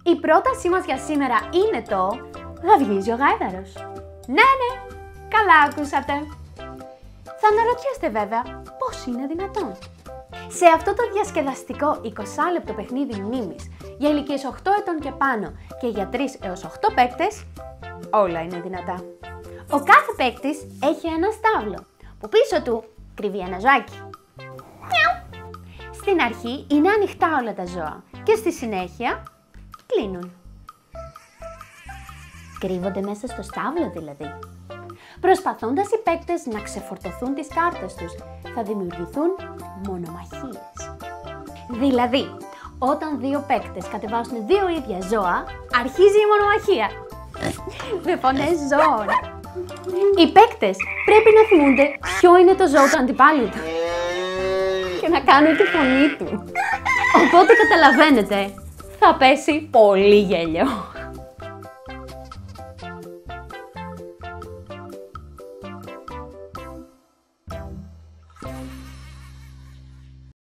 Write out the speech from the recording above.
Η πρότασή μας για σήμερα είναι το γαυγίζει ο γάιδαρος. Ναι, καλά ακούσατε. Θα αναρωτιέστε βέβαια πώς είναι δυνατόν. Σε αυτό το διασκεδαστικό 20 λεπτό παιχνίδι μνήμης για ηλικίες 8 ετών και πάνω και για 3 έως 8 παίκτες, όλα είναι δυνατά. Ο κάθε παίκτης έχει ένα στάβλο που πίσω του κρύβει ένα ζωάκι. Στην αρχή είναι ανοιχτά όλα τα ζώα και στη συνέχεια κλείνουν. Κρύβονται μέσα στο στάβλο δηλαδή. Προσπαθώντας οι παίκτες να ξεφορτωθούν τις κάρτες τους, θα δημιουργηθούν μονομαχίες. Δηλαδή, όταν δύο παίκτες κατεβάσουν δύο ίδια ζώα, αρχίζει η μονομαχία. Με φωνές ζώων. Οι παίκτες πρέπει να θυμούνται ποιο είναι το ζώο του αντιπάλου του και να κάνουν τη φωνή του. Οπότε καταλαβαίνετε, θα πέσει πολύ γέλιο.